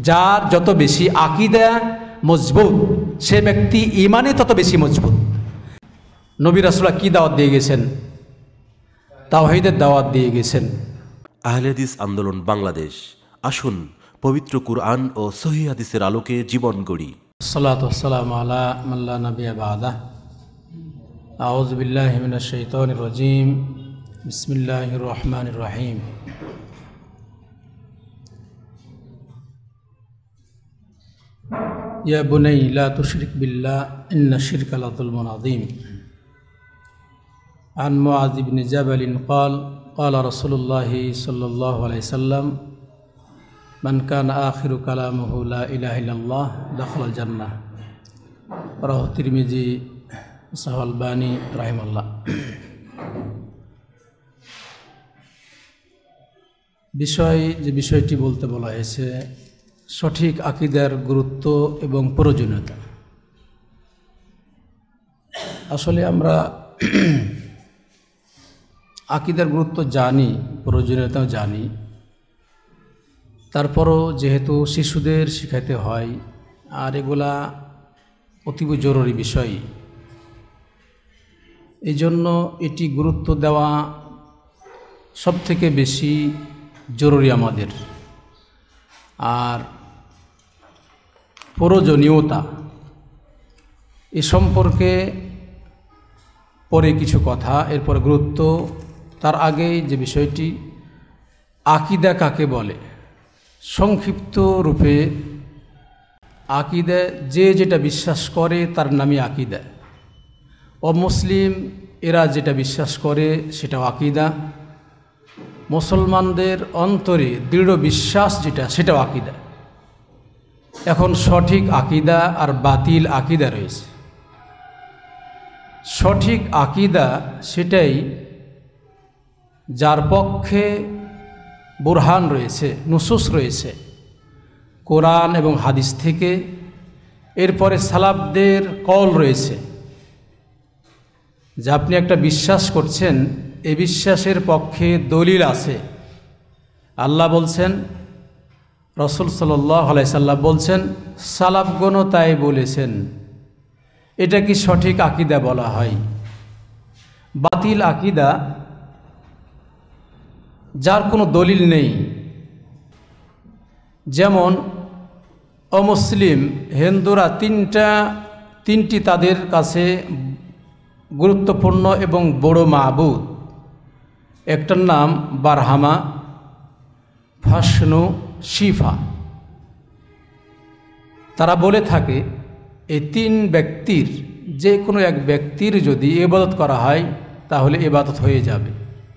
যার যত বেশি আকীদা মজবুত সে ব্যক্তি ঈমানে তত বেশি মজবুত। নবী রাসূল কি দাওয়াত দিয়ে গেছেন? তাওহীদের দাওয়াত দিয়ে গেছেন। আহলে হাদিস আন্দোলন বাংলাদেশ, আসুন পবিত্র কুরআন ও সহিহ হাদিসের আলোকে জীবন গড়ি। সাল্লাতু ওয়াসসালামু আলা মান লা নাবিয়্যা বা'দা। আউযু বিল্লাহি মিনাশ শাইতানির রাজীম। বিসমিল্লাহির রহমানির রহিম। ইয়া বুনাই লা তুশরিক বিল্লাহ ইন্না শিরকা লাযুলমুন আযীম। আন মুআয ইবনে জাবাল قال قال رسول الله صلى الله عليه وسلم من كان آخر كلامه لا إله إلا الله دخل الجنة। রাহ তিরমিজি সাহিহ আলবানী রাহিমাহুল্লাহ। বিষয়টি বলতে বলা হয়েছে সঠিক আকীদার গুরুত্ব এবং প্রয়োজনীয়তা। আসলে আমরা আকীদার গুরুত্ব জানি, প্রয়োজনীয়তাও জানি, তারপরও যেহেতু শিশুদের শেখাতে হয় আর এগুলা অতীব জরুরি বিষয়, এই জন্য এটি গুরুত্ব দেওয়া সবথেকে বেশি জরুরি আমাদের। আর প্রয়োজনীয়তা এ সম্পর্কে পরে কিছু কথা, এরপরে গুরুত্ব। তার আগে যে বিষয়টি আকীদা কাকে বলে, সংক্ষিপ্ত রূপে আকীদা যে যেটা বিশ্বাস করে তার নামই আকীদা। অমুসলিম এরা যেটা বিশ্বাস করে সেটাও আকীদা। মুসলমানদের অন্তরে দৃঢ় বিশ্বাস যেটা সেটাও আকীদা। এখন সঠিক আকীদা আর বাতিল আকীদা রয়েছে। সঠিক আকীদা সেটাই যার পক্ষে বুরহান রয়েছে, নুসুস রয়েছে কোরআন এবং হাদিস থেকে, এরপরে সালাফদের কওল রয়েছে যে আপনি একটা বিশ্বাস করছেন, এ বিশ্বাসের পক্ষে দলিল আছে। আল্লাহ বলছেন, রাসূল সাল্লাল্লাহু আলাইহি সাল্লাম বলছেন, সালাফগণও তাই বলেছেন। এটা কি সঠিক আকীদা বলা হয়? বাতিল আকীদা যার কোনো দলিল নেই, যেমন অমুসলিম হিন্দুরা তিনটি তাদের কাছে গুরুত্বপূর্ণ এবং বড় মাবুদ। একটার নাম বারহামা, ভাসনু, শিফা। তারা বলে থাকে এই তিন ব্যক্তির যে কোনো এক ব্যক্তির যদি ইবাদত করা হয় তাহলে ইবাদত হয়ে যাবে।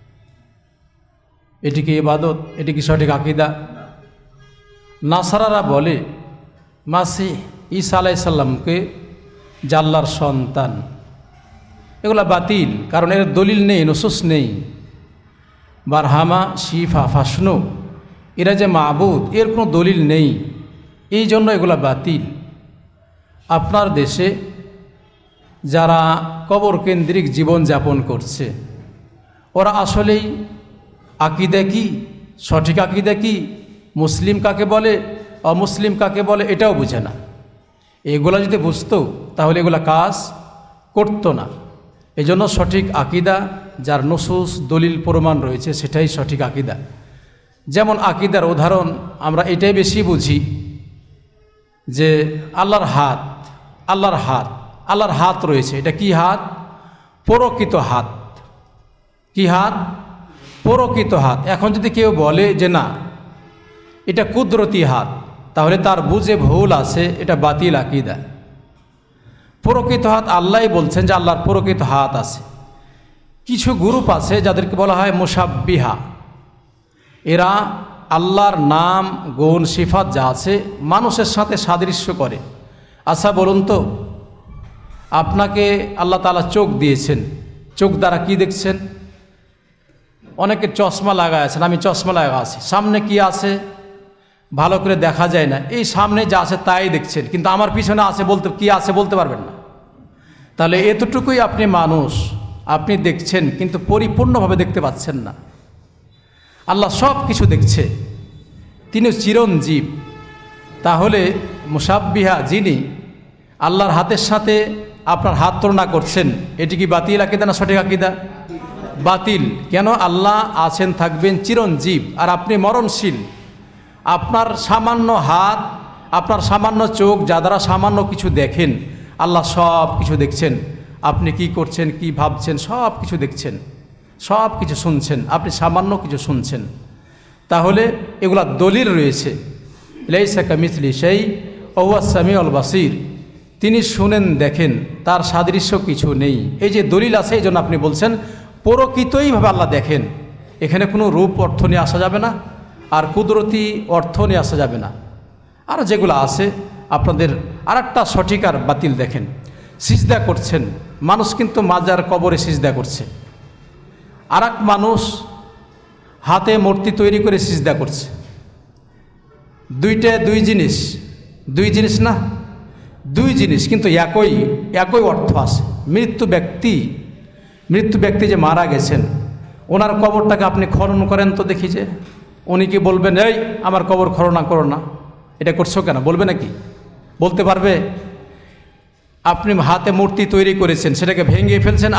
এটি কি ইবাদত? এটি কি সঠিক আকীদা? নাসারারা বলে মাসিহ ঈসা আলাইহিস সালামকে আল্লাহর সন্তান। এগুলা বাতিল, কারণ এর দলিল নেই, নুসুস নেই। বারহামা, শিফা, ফাসনু এরা যে মাবুদ, এর কোনো দলিল নেই, এই জন্য এগুলা বাতিল। আপনার দেশে যারা কবর কেন্দ্রিক জীবনযাপন করছে ওরা আসলেই আকীদা কি, সঠিক আকীদা কি, মুসলিম কাকে বলে, অমুসলিম কাকে বলে এটাও বুঝে না। এগুলা যদি বুঝতো তাহলে এগুলা কাজ করতো না। এজন্য সঠিক আকীদা যার নুসুস দলিল প্রমাণ রয়েছে সেটাই সঠিক আকীদা। যেমন আকীদার উদাহরণ আমরা এটাই বেশি বুঝি যে আল্লাহর হাত, আল্লাহর হাত, আল্লাহর হাত রয়েছে। এটা কি হাত? প্রকৃত হাত। কি হাত? প্রকৃত হাত। এখন যদি কেউ বলে যে না এটা কুদরতি হাত, তাহলে তার বুঝে ভুল আছে, এটা বাতিল আকীদা। প্রকৃত হাত আল্লাহই বলছেন যে আল্লাহর প্রকৃত হাত আছে। কিছু গ্রুপ আছে যাদেরকে বলা হয় মুশাব্বিহা। এরা আল্লাহর নাম, গুণ, সিফাত যা আছে মানুষের সাথে সাদৃশ্য করে। আচ্ছা বলুন তো, আপনাকে আল্লাহ তাআলা চোখ দিয়েছেন, চোখ দ্বারা কি দেখছেন? অনেকে চশমা লাগায় আছেন, আমি চশমা লাগা আছি, সামনে কি আছে ভালো করে দেখা যায় না, এই সামনে যা আছে তাই দেখছেন, কিন্তু আমার পিছনে আছে বলতে কি আছে বলতে পারবেন না। তাহলে এতটুকুই আপনি মানুষ, আপনি দেখছেন কিন্তু পরিপূর্ণভাবে দেখতে পাচ্ছেন না। আল্লাহ সব কিছু দেখছে, তিনি চিরঞ্জীব, তাহলে মুসাব্বিহা যিনি আল্লাহর হাতের সাথে আপনার হাত তুলনা করছেন, এটি কি বাতিল আকিদা না সঠিক আকিদা? বাতিল। কেন? আল্লাহ আছেন, থাকবেন, চিরঞ্জীব, আর আপনি মরণশীল। আপনার সামান্য হাত, আপনার সামান্য চোখ, যা দ্বারা সামান্য কিছু দেখেন, আল্লাহ সব কিছু দেখছেন। আপনি কি করছেন, কি ভাবছেন, সব কিছু দেখছেন, সব কিছু শুনছেন, আপনি সামান্য কিছু শুনছেন। তাহলে এগুলা দলিল রয়েছে। লাইসা কামিসলি শাই ওয়া হুয়াস সামিউল বাসীর। তিনি শুনেন, দেখেন, তার সাদৃশ্য কিছু নেই। এই যে দলিল আছে, এই জন্য আপনি বলছেন প্রকৃতইভাবে আল্লাহ দেখেন। এখানে কোনো রূপ অর্থ নিয়ে আসা যাবে না, আর কুদরতি অর্থ নিয়ে আসা যাবে না। আর যেগুলো আছে আপনাদের আরেকটা সঠিক আর বাতিল দেখেন। সিজদা করছেন মানুষ, কিন্তু মাজার কবরে সিজদা করছে। আর এক মানুষ হাতে মূর্তি তৈরি করে সিজদা করছে। দুই জিনিস না, দুই জিনিস, কিন্তু একই অর্থ আছে। মৃত্যু ব্যক্তি যে মারা গেছেন, ওনার কবরটাকে আপনি খনন করেন তো দেখি, যে উনি কি বলবেন এই আমার কবর খনন করো না, এটা করছো কেন? বলবে নাকি? বলতে পারবে? আপনি হাতে মূর্তি তৈরি করেছেন, সেটাকে ভেঙে ফেলছেন,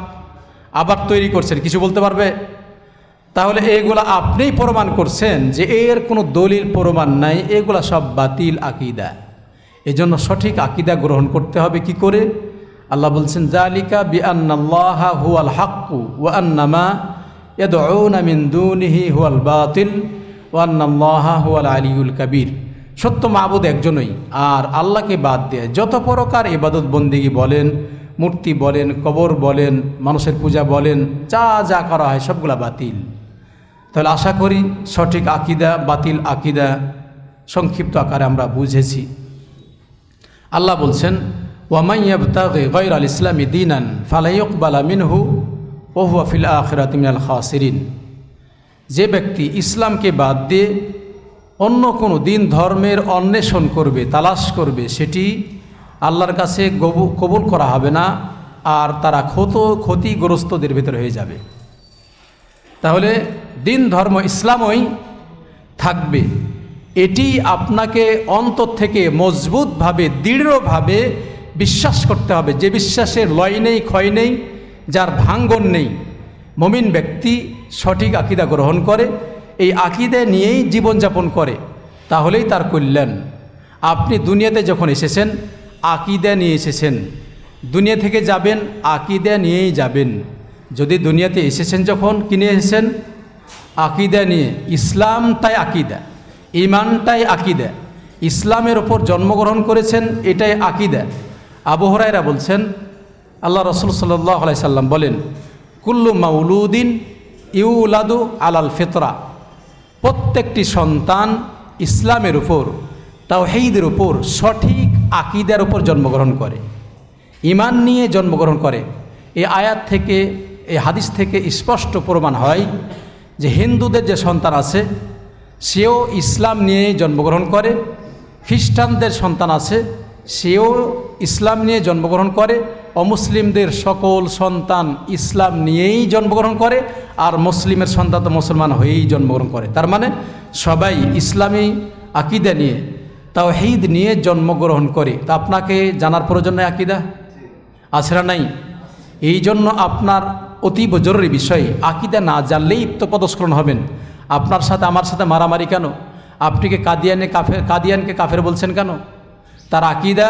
আবার তৈরি করছেন, কিছু বলতে পারবে? তাহলে এগুলা আপনিই প্রমাণ করছেন যে এর কোনো দলিল প্রমাণ নাই, এগুলা সব বাতিল আকিদা। এজন্য সঠিক আকিদা গ্রহণ করতে হবে কি করে? আল্লাহ বলছেন যালিকা বিআন্নাল্লাহা হুয়াল হাক্কু ওয়া আন্নামা ইয়াদউনা মিন দুনিহি হুয়াল বাতিল ওয়া আন্নাল্লাহা হুয়াল আলিয়ুল কাবীর। সত্য মাবুদ একজনই, আর আল্লাহকে বাদ দিয়ে যত প্রকার ইবাদত বন্দেগী বলেন, মূর্তি বলেন, কবর বলেন, মানুষের পূজা বলেন, যা করা হয় সবগুলা বাতিল। তাহলে আশা করি সঠিক আকিদা, বাতিল আকিদা সংক্ষিপ্ত আকারে আমরা বুঝেছি। আল্লাহ বলছেন ওয়ামান ইয়াবতাগি গায়রাল ইসলামি দীনান ফালা ইউকবালা মিনহু ওয়া হুয়া ফিল আখিরাতি মিনাল খাসিরিন। যে ব্যক্তি ইসলামকে বাদ দিয়ে অন্য কোনো দিন ধর্মের অন্বেষণ করবে, তালাশ করবে, সেটি আল্লাহর কাছে কবুল করা হবে না, আর তারা ক্ষতিগ্রস্তদের ভেতরে হয়ে যাবে। তাহলে দিন ধর্ম ইসলামই থাকবে, এটি আপনাকে অন্তর থেকে মজবুতভাবে, দৃঢ়ভাবে বিশ্বাস করতে হবে। যে বিশ্বাসের লয় নেই, ক্ষয় নেই, যার ভাঙ্গন নেই। মুমিন ব্যক্তি সঠিক আকিদা গ্রহণ করে, এই আকিদা নিয়েই জীবনযাপন করে, তাহলেই তার কল্যাণ। আপনি দুনিয়াতে যখন এসেছেন আকিদা নিয়ে এসেছেন, দুনিয়া থেকে যাবেন আকিদা নিয়েই যাবেন। যদি দুনিয়াতে এসেছেন যখন কিনে এসেছেন আকিদা নিয়ে, ইসলামটাই আকিদা, ঈমানটাই আকিদা, ইসলামের ওপর জন্মগ্রহণ করেছেন, এটাই আকিদা। আবু হুরায়রা বলছেন, আল্লাহ রাসূল সাল্লাল্লাহু আলাইহি সাল্লাম বলেন, কুল্লু মাউলুদিন ইউলাদু আলাল ফিতরা। প্রত্যেকটি সন্তান ইসলামের উপর, তাওহীদের উপর, সঠিক আকিদার উপর জন্মগ্রহণ করে, ঈমান নিয়ে জন্মগ্রহণ করে। এই আয়াত থেকে, এই হাদিস থেকে স্পষ্ট প্রমাণ হয় যে হিন্দুদের যে সন্তান আছে সেও ইসলাম নিয়েই জন্মগ্রহণ করে, খ্রিস্টানদের সন্তান আছে সেও ইসলাম নিয়ে জন্মগ্রহণ করে, অমুসলিমদের সকল সন্তান ইসলাম নিয়েই জন্মগ্রহণ করে, আর মুসলিমের সন্তান তো মুসলমান হয়েই জন্মগ্রহণ করে। তার মানে সবাই ইসলামী আকিদা নিয়ে, তাওহীদ নিয়ে জন্মগ্রহণ করে। তা আপনাকে জানার প্রয়োজন নেই আকিদা আছে না নাই? এই জন্য আপনার অতীব জরুরি বিষয়, আকিদা না জানলেই তো পদস্খলন হবেন। আপনার সাথে আমার সাথে মারামারি কেন? আপনি কি কাদিয়ানকে কাফের বলছেন কেন? তার আকিদা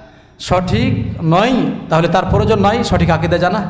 সঠিক নয়, তাহলে তার প্রয়োজন নয় সঠিক আকিদা জানা।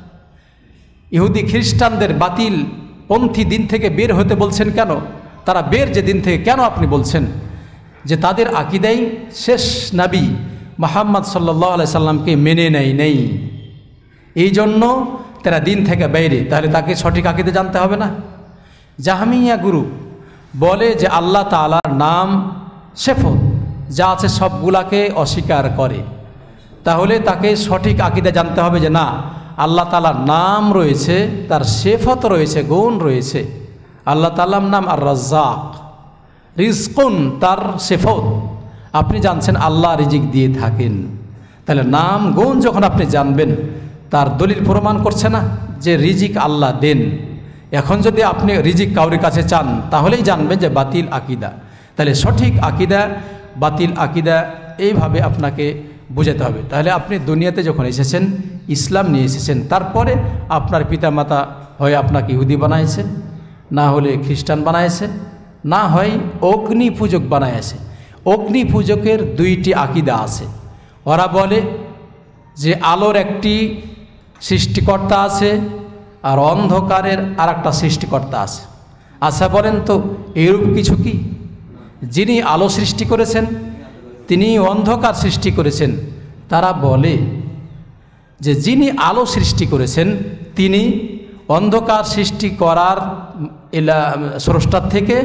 ইহুদি খ্রিস্টানদের বাতিল পন্থী দিন থেকে বের হতে বলছেন কেন? তারা বের যে দিন থেকে কেন আপনি বলছেন? যে তাদের আকিদাই শেষ নবী মুহাম্মদ সাল্লাল্লাহু আলাইহি সাল্লামকে মেনে নেই, এই জন্য তারা দিন থেকে বাইরে। তাহলে তাকে সঠিক আকিদা জানতে হবে না? জাহমিয়া গুরু বলে যে আল্লাহ তাআলার নাম সিফত যা আছে সবগুলাকে অস্বীকার করে। তাহলে তাকে সঠিক আকিদা জানতে হবে যে না, আল্লাহ তাআলার নাম রয়েছে, তার সিফত রয়েছে, গুণ রয়েছে। আল্লাহ তাআলার নাম আর রাজ্জাক, রিজকুন তার সিফত। আপনি জানছেন আল্লাহ রিজিক দিয়ে থাকেন, তাহলে নাম গুণ যখন আপনি জানবেন, তার দলিল প্রমাণ করছে না যে রিজিক আল্লাহ দেন। এখন যদি আপনি রিজিক কাউরির কাছে চান তাহলেই জানবেন যে বাতিল আকিদা। তাহলে সঠিক আকিদা বাতিল আকিদা, এইভাবে আপনাকে বোঝাতে হবে। তাহলে আপনি দুনিয়াতে যখন এসেছেন, ইসলাম নিয়ে এসেছেন, তারপরে আপনার পিতামাতা হয় আপনাকে ইহুদি বানাইছে, না হলে খ্রিস্টান বানাইছে, না হয় অগ্নি পূজক বানাইছে। অগ্নি পূজকের দুইটি আকিদা আছে। ওরা বলে যে আলোর একটি সৃষ্টিকর্তা আছে আর অন্ধকারের আর একটা সৃষ্টিকর্তা আছে। আচ্ছা বলেন তো, এরূপ কিছু কি? যিনি আলো সৃষ্টি করেছেন তিনি অন্ধকার সৃষ্টি করেছেন। তারা বলে যে যিনি আলো সৃষ্টি করেছেন তিনি অন্ধকার সৃষ্টি করার স্রষ্টার থেকে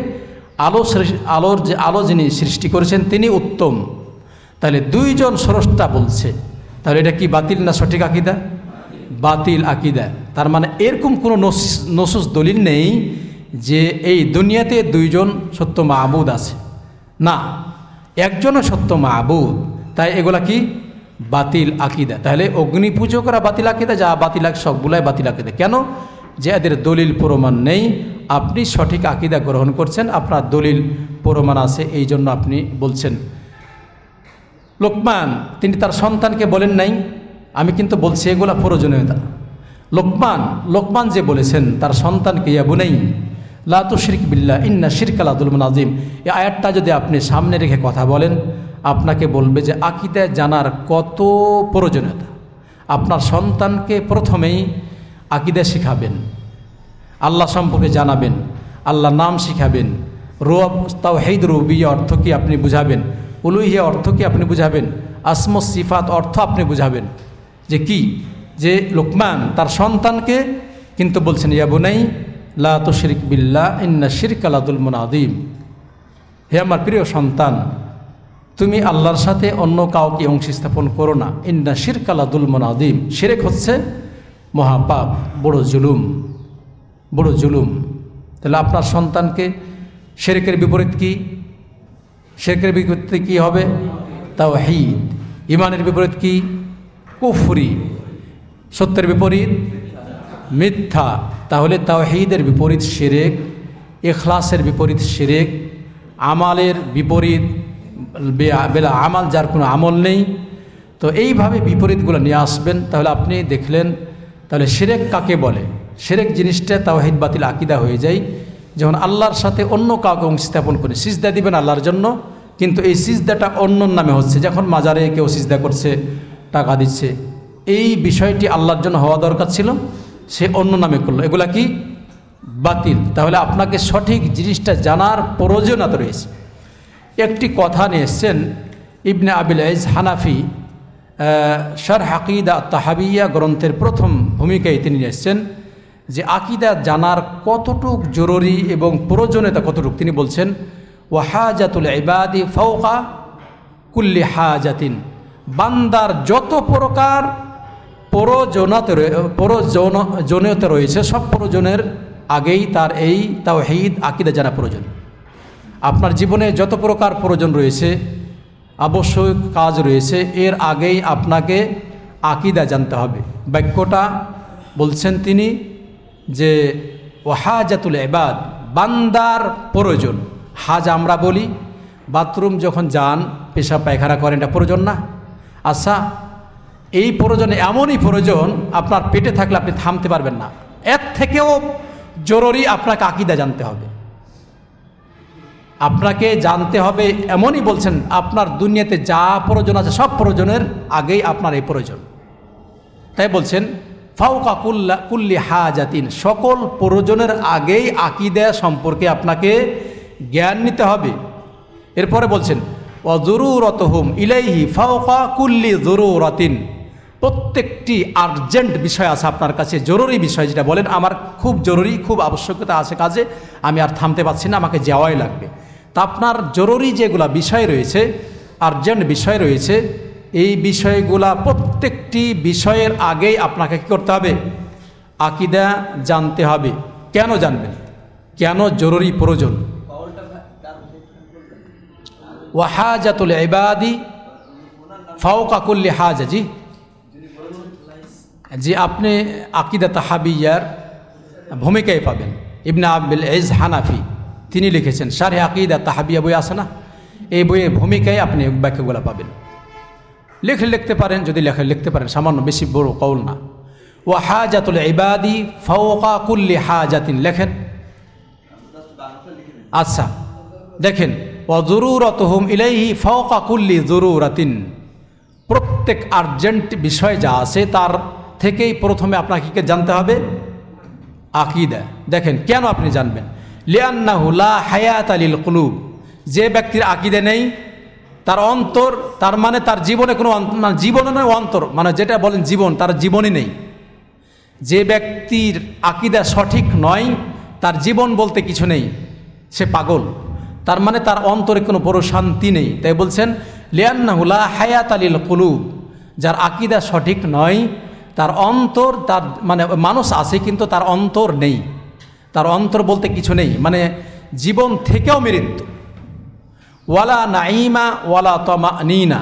আলো যিনি সৃষ্টি করেছেন তিনি উত্তম। তাহলে দুইজন স্রষ্টা বলছে, তাহলে এটা কি বাতিল না সঠিক আকিদা? বাতিল আকিদা। তার মানে এরকম কোনো নসুস দলিল নেই যে এই দুনিয়াতে দুইজন সত্য মাবুদ আছে, না, একজনও সত্য মাবুদ। তাই এগুলা কি বাতিল আকিদা। তাহলে অগ্নি পূজকরা বাতিল আকিদা, যা বাতিল সবগুলাই বাতিল আকিদা। কেন? যে এদের দলিল প্রমাণ নেই। আপনি সঠিক আকিদা গ্রহণ করছেন, আপনার দলিল প্রমাণ আছে, এই জন্য আপনি বলছেন। লোকমান তিনি তার সন্তানকে বলেন নাই, আমি কিন্তু বলছি এগুলা প্রয়োজনীয়তা। লোকমান যে বলেছেন তার সন্তানকে, ইয়া বুনাই লা তুশরিক বিল্লাহ ইন্না শিরকা লাযুলমুন আযীম, এই আয়াতটা যদি আপনি সামনে রেখে কথা বলেন, আপনাকে বলবে যে আকিদা জানার কত প্রয়োজনীয়তা। আপনার সন্তানকে প্রথমেই আকিদা শিখাবেন, আল্লাহ সম্পর্কে জানাবেন, আল্লাহর নাম শিখাবেন, তাওহীদ রুবিয়্যা অর্থ কি আপনি বুঝাবেন, উলুহিয়া অর্থ কি আপনি বুঝাবেন, আসমা সিফাত অর্থ আপনি বুঝাবেন। যে কি, যে লোকমান তার সন্তানকে কিন্তু বলছেন ইয়া বুনাই লা তুশরিক বিল্লাহ ইন্না শিরকা লাযুলমুন আযীম, হে আমার প্রিয় সন্তান, তুমি আল্লাহর সাথে অন্য কাউকে অংশী স্থাপন করো না। ইন্না শিরকা লাযুলমুন আযীম, শিরক হচ্ছে মহাপাপ, বড় জুলুম। তাহলে আপনার সন্তানকে শিরকের বিপরীত কি? শিরকের বিপরীত কি হবে? তাওহীদ। ঈমানের বিপরীত কি? কুফরি। সত্যের বিপরীত মিথ্যা। তাহলে তাওহীদের বিপরীত শিরক, ইখলাসের বিপরীত শিরক, আমালের বিপরীত বেলা আমাল, যার কোনো আমল নেই। তো এইভাবে বিপরীতগুলো নিয়ে আসবেন। তাহলে আপনি দেখলেন, তাহলে শিরক কাকে বলে? শিরক জিনিসটা তাওহীদ বাতিল আকিদা হয়ে যায় যখন আল্লাহর সাথে অন্য কাউকে অংশ স্থাপন করে। সিজদা দিবেন আল্লাহর জন্য, কিন্তু এই সিজদাটা অন্য নামে হচ্ছে। যখন মাজারে কেউ সিজদা করছে, টাকা দিচ্ছে, এই বিষয়টি আল্লাহর জন্য হওয়া দরকার ছিল, সে অন্য নামে করলো, এগুলা কি বাতিল। তাহলে আপনাকে সঠিক জিনিসটা জানার প্রয়োজনীয়তা রয়েছে। একটি কথা নিয়ে এসছেন ইবনে আবিল ইজ হানাফি শারহ আকিদা তাহাবিয়া গ্রন্থের প্রথম ভূমিকায় তিনি এসছেন যে আকিদা জানার কতটুক জরুরি এবং প্রয়োজনীয়তা কতটুক। তিনি বলছেন ওয়াহাজাতুল ইবাদি ফাওকা কুল্লি হাজাতিন, বান্দার যত প্রকার প্রয়োজনীয়তা রয়েছে সব প্রয়োজনের আগেই তার এই তাওহীদ আকিদা জানা প্রয়োজন। আপনার জীবনে যত প্রকার প্রয়োজন রয়েছে, আবশ্যক কাজ রয়েছে, এর আগেই আপনাকে আকিদা জানতে হবে। বাক্যটা বলছেন তিনি যে ওয়াহাজাতুল ইবাদ, বান্দার প্রয়োজন। হাজ আমরা বলি বাথরুম যখন যান, পেশাব পায়খানা করেন, এটা প্রয়োজন না? আচ্ছা, এই প্রয়োজনে এমনই প্রয়োজন আপনার পেটে থাকলে আপনি থামতে পারবেন না, এর থেকেও জরুরি আপনাকে আকিদা জানতে হবে। আপনাকে জানতে হবে, এমনই বলছেন আপনার দুনিয়াতে যা প্রয়োজন আছে সব প্রয়োজনের আগেই আপনার এই প্রয়োজন। তাই বলছেন ফাওকা কুল্লি হাজাতিন, সকল প্রয়োজনের আগেই আকিদা সম্পর্কে আপনাকে জ্ঞান নিতে হবে। এরপরে বলছেন ওয়াজুরুরাতুহুম ইলাইহি ফাওকা কুল্লি জুরুরাতিন, প্রত্যেকটি আর্জেন্ট বিষয় আছে আপনার কাছে, জরুরি বিষয় যেটা বলেন আমার খুব জরুরি, খুব আবশ্যকতা আছে কাজে, আমি আর থামতে পারছি না, আমাকে যাওয়াই লাগবে। তা আপনার জরুরি যেগুলা বিষয় রয়েছে, আর্জেন্ট বিষয় রয়েছে, এই বিষয়গুলা প্রত্যেকটি বিষয়ের আগেই আপনাকে কী করতে হবে? আকিদা জানতে হবে। কেন জানবেন? কেন জরুরি প্রয়োজন? ওয়াহাজাতুল ইবাদি ফাওকা কুল্লি হাজা। জি আপনি আকিদা তাহাবিয়ার ভূমিকায় পাবেন। ইবনে আবিল ইজ হানাফি তিনি লিখেছেন, শারহ আকিদা তাহাবিয়া বই আছে না, এই বইয়ের ভূমিকায় আপনি বাক্যগুলো পাবেন। লিখতে পারেন, যদি লিখতে পারেন, সামান্য, বেশি বড় কওল না। ওয়া হাজাতুল ইবাদি ফাওকা কুল্লি হাজাতিন, লেখেন। আচ্ছা দেখেন, ওয়া যুরুরাতুহুম ইলাইহি ফাওকা কুল্লি যুরুরাতিন, প্রত্যেক আর্জেন্ট বিষয় যা আছে তার থেকেই প্রথমে আপনাকে জানতে হবে আকীদা। দেখেন কেন আপনি জানবেন, লিআন্নাহু লা হায়াতা লিল কুলুব, যে ব্যক্তির আকীদা নেই তার অন্তর, তার মানে তার জীবনে কোনো জীবন নয়, অন্তর মানে যেটা বলেন জীবন, তার জীবনই নেই। যে ব্যক্তির আকীদা সঠিক নয় তার জীবন বলতে কিছু নেই, সে পাগল, তার মানে তার অন্তরে কোনো বড় শান্তি নেই। তাই বলছেন লিআন্নাহু লা হায়াতা লিল কুলুব, যার আকীদা সঠিক নয় তার অন্তর, তার মানে মানুষ আছে কিন্তু তার অন্তর নেই, তার অন্তর বলতে কিছু নেই, মানে জীবন থেকেও মৃত্যু। ওয়ালা নাঈমা ওয়ালা তামানিনা,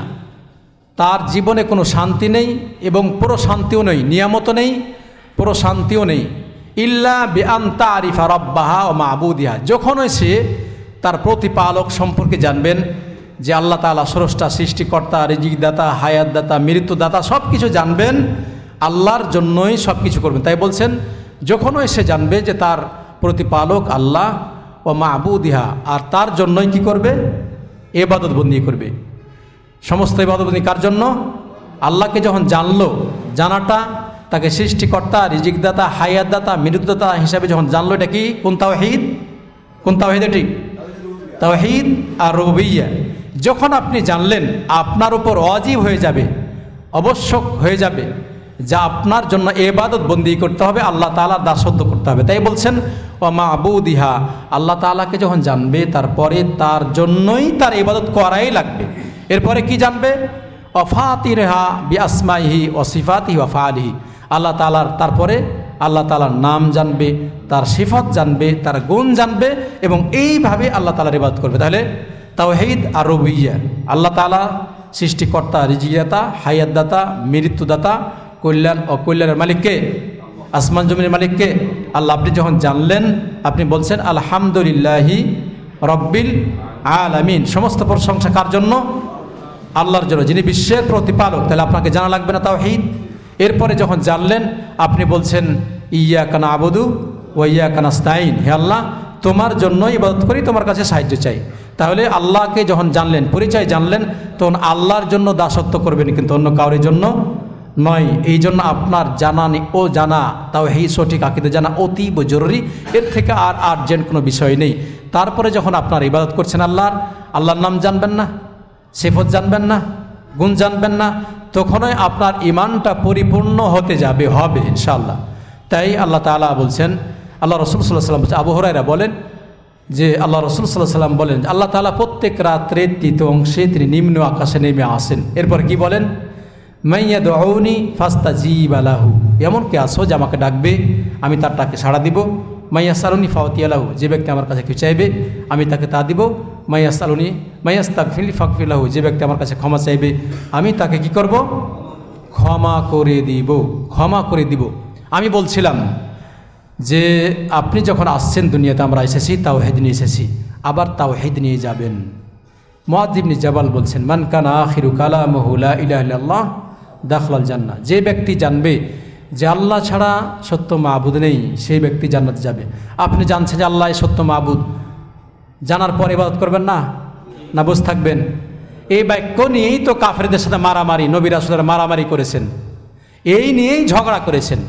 তার জীবনে কোনো শান্তি নেই এবং পুরো শান্তিও নেই, নিয়ামতও নেই, পুরো শান্তিও নেই। ইল্লা বিআন তারিফা রাব্বাহা ওয়া মা'বুদিহা, যখনই সে তার প্রতিপালক সম্পর্কে জানবেন যে আল্লাহ তাআলা স্রষ্টা, সৃষ্টিকর্তা, রিজিকদাতা, হায়াতদাতা, মৃত্যুদাতা, সব কিছু জানবেন, আল্লাহর জন্যই সব কিছু করবেন। তাই বলছেন যখনই সে জানবে যে তার প্রতিপালক আল্লাহ ও মা'বুদিহা, আর তার জন্যই কি করবে, ইবাদত বন্দি করবে। সমস্ত ইবাদত বন্দি কার জন্য, আল্লাহকে যখন জানলো, জানাটা তাকে সৃষ্টিকর্তা, রিজিকদাতা, হায়াতদাতা, মৃত্যুদাতা হিসাবে যখন জানলো, এটা কি, কোন তাওহীদ, কোন তাওহীদ, এটি তাওহীদ আর রুবুবিয়্যা। যখন আপনি জানলেন আপনার উপর ওয়াজিব হয়ে যাবে, আবশ্যক হয়ে যাবে যা আপনার জন্য ইবাদত বন্দি করতে হবে, আল্লাহ তাআলার দাসত্ব করতে হবে। তাই বলছেন ওয়া মা'বুদিহা, আল্লাহ তাআলাকে যখন জানবে তারপরে তার জন্যই তার ইবাদত করাই লাগবে। এরপরে কি জানবে, ওয়া ফাতিরহা বিআসমাইহি ওয়া সিফাতিহি ওয়া আফআলিহি, আল্লাহ তাআলার, তারপরে আল্লাহ তাআলার নাম জানবে, তার সিফাত জানবে, তার গুণ জানবে এবং এইভাবে আল্লাহ তাআলার ইবাদত করবে। তাহলে তাওহীদ আর রুবুবিয়্যা, আল্লাহ তাআলা সৃষ্টিকর্তা, রিজিকদাতা, হায়াতদাতা, মৃত্যুদাতা, কল্যাণ ও কল্যাণের মালিককে, আসমান জমিনের মালিককে আল্লাহ। আপনি যখন জানলেন আপনি বলছেন আলহামদুলিল্লাহি রব্বিল আলামিন, সমস্ত প্রশংসা কার জন্য, আল্লাহর জন্য, যিনি বিশ্বের প্রতিপালক। তাহলে আপনাকে জানা লাগবে না তাওহীদ। এরপরে যখন জানলেন আপনি বলছেন ইয়াকা না'বুদু ওয়া ইয়াকা নাস্তাঈন, হে আল্লাহ তোমার জন্যই ইবাদত করি, তোমার কাছে সাহায্য চাই। তাহলে আল্লাহকে যখন জানলেন, পরিচয় জানলেন, তখন আল্লাহর জন্য দাসত্ব করবেন, কিন্তু অন্য কারোর জন্য নয়। এই জন্য আপনার জানা ও জানা তাওহীদ, সঠিক আকীদা জানা অতীব জরুরি, এর থেকে আর আর্জেন্ট কোনো বিষয় নেই। তারপরে যখন আপনার ইবাদত করছেন আল্লাহর নাম জানবেন না, সিফাত জানবেন না, গুণ জানবেন না, তখনই আপনার ঈমানটা পরিপূর্ণ হতে যাবে, হবে ইনশাআল্লাহ। তাই আল্লাহ তাআলা বলছেন, আল্লাহ রাসূল সাল্লাল্লাহু আলাইহি ওয়াসাল্লাম, আবু হুরায়রা বলেন যে আল্লাহ রাসূল সাল্লাল্লাহু আলাইহি ওয়াসাল্লাম বলেন আল্লাহ তাআলা প্রত্যেক রাত্রের ৩য় অংশে তিনি নিম্ন আকাশে নেমে আসেন। এরপর কি বলেন, মাইয়াদউনি ফাস্তাজিবা লাহু, এমন কে আসো যে আমাকে ডাকবে আমি তার ডাকে সাড়া দিব। মাইয়াসালুনি ফাওতিয়া লাহু, যে ব্যক্তি আমার কাছে কিছু চাইবে আমি তাকে তা দিব। মাইয়াস্তাগফিরনি ফাগফির লাহু, যে ব্যক্তি আমার কাছে ক্ষমা চাইবে আমি তাকে কি করব, ক্ষমা করে দিব, ক্ষমা করে দিব। আমি বলছিলাম যে আপনি যখন আসছেন দুনিয়াতে, আমরা এসেছি তাওহীদ নিয়ে এসেছি, আবার তাওহীদ নিয়ে যাবেন। মুআয ইবনে জাবাল বলছেন মান কানা আখিরু কালামুহু লা ইলাহা ইল্লাল্লাহ দাখালাল জান্নাহ, যে ব্যক্তি জানবে যে আল্লাহ ছাড়া সত্য মাবুদ নেই, সেই ব্যক্তি জান্নাতে যাবে। আপনি জানছেন যে আল্লাহ সত্য মাবুদ, জানার পর ইবাদত করবেন না, না বসে থাকবেন? এই বাক্য নিয়েই তো কাফেরদের সাথে মারামারি, নবী রাসূলরা মারামারি করেছেন, এই নিয়েই ঝগড়া করেছেন।